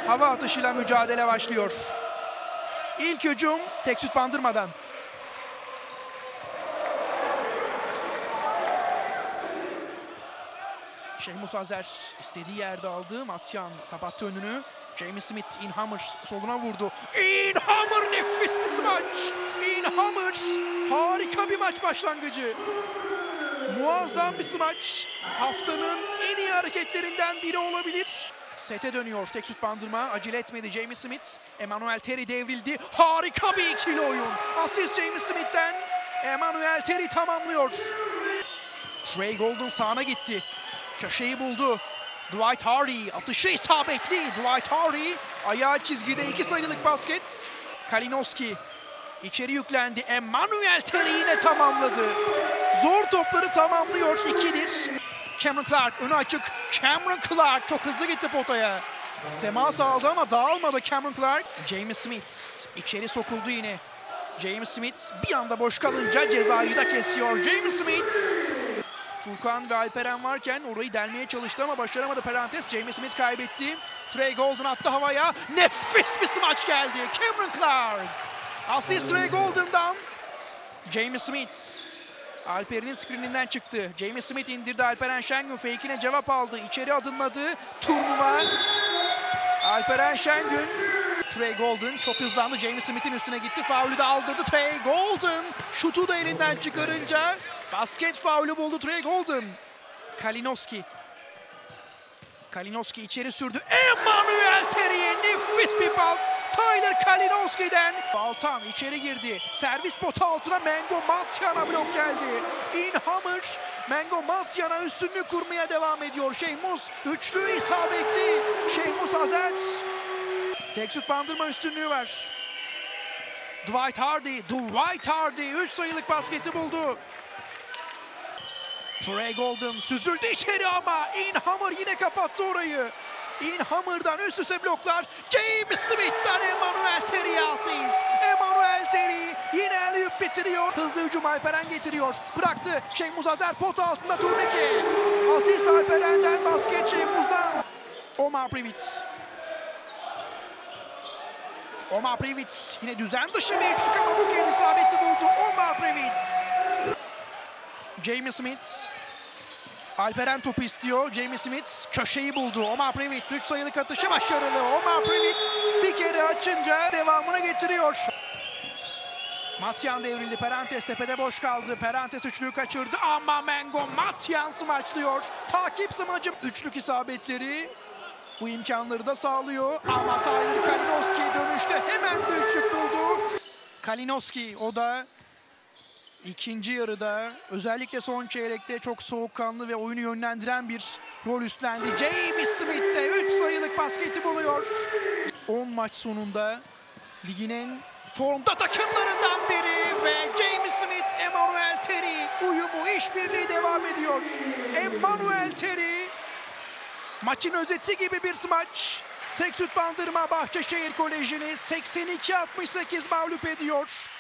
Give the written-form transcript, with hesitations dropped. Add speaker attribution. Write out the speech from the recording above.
Speaker 1: hava atışıyla mücadele başlıyor. İlk hücum tek süt bandırmadan. Şehmus Azer istediği yerde aldı. Matyan kapattı önünü. Jamie Smith, Inhammer soluna vurdu. Inhammer nefis bir smaç. Inhammer harika bir maç başlangıcı. Muazzam bir smaç. Haftanın en iyi hareketlerinden biri olabilir. Sete dönüyor tek süt bandırma. Acele etmedi Jamie Smith. Emmanuel Terry devrildi. Harika bir ikili oyun. Asist Jamie Smith'ten. Emmanuel Terry tamamlıyor. Trey Golden sağına gitti. Köşeyi buldu. Dwight Howard atışı isabetli. Dwight Howard ayağı çizgide 2 sayılık basket. Kalinowski içeri yüklendi. Emmanuel Terry yine tamamladı. Zor topları tamamlıyor. 2'dir. Cameron Clark önü açık. Cameron Clark çok hızlı gitti potaya. Temas aldı ama dağılmadı Cameron Clark. Jamie Smith içeri sokuldu yine. James Smith bir anda boş kalınca cezayı da kesiyor. James Smith. Furkan ve Alperen varken orayı delmeye çalıştı ama başaramadı Perantes. James Smith kaybetti. Trey Golden attı havaya. Nefis bir smaç geldi. Cameron Clark. Asist Trey Golden'dan. James Smith. Alperen'in screeninden çıktı. James Smith indirdi. Alperen Şengün fake'ine cevap aldı. İçeri adımladı. Turnuva. Alperen Şengün. Trey Golden çok hızlandı. James Smith'in üstüne gitti. Faulü de aldırdı Trey Golden. Şutu da elinden çıkarınca basket faulü buldu Trey Golden. Kalinowski. Kalinowski içeri sürdü. Emmanuel Terry'e nefis bir pas. Tyler Kalinowski'den. Baltan içeri girdi. Servis potu altına Mengo Matyan'a blok geldi. Inhammer Mengo Matyan'a üstünlük kurmaya devam ediyor. Şehmus üçlü isabetli. Şehmus Azer. Tek süt bandırma üstünlüğü var. Dwight Howard 3 sayılık basketi buldu. Trey Golden süzüldü içeri ama Inhammer yine kapattı orayı. Inhammer'dan üst üste bloklar. James Smith'ten Emmanuel Terry'e asist. Emmanuel Terry yine alley-oop bitiriyor. Hızlı hücum Alperen getiriyor. Bıraktı. Şehmus Azer pot altında turnike. Asist Alperen'den, basket Şehmus'dan. Omar Previtz yine düzen dışı bir üçlük ama bu kez isabeti buldu. Omar Previtz. Jamie Smith. Alperen topu istiyor. Jamie Smith köşeyi buldu. Omar Previtz 3 sayılık atışı başarılı. Omar Previtz bir kere açınca devamını getiriyor. Matyan devrildi. Perantes tepede boş kaldı. Perantes üçlüyü kaçırdı ama Mengo Matyan smaçlıyor. Takip smacı. Üçlük isabetleri bu imkanları da sağlıyor. Ama Tyler Kalinowski dönüşte hemen bir üçlük buldu. Kalinowski o da İkinci yarıda özellikle son çeyrekte çok soğukkanlı ve oyunu yönlendiren bir rol üstlendi. James Smith de 3 sayılık basketi buluyor. 10 maç sonunda ligin en formda takımlarından biri ve James Smith, Emmanuel Terry uyumu, işbirliği devam ediyor. Emmanuel Terry maçın özeti gibi bir smaç. Tek süt bandırma Bahçeşehir Koleji'ni 82-68 mağlup ediyor.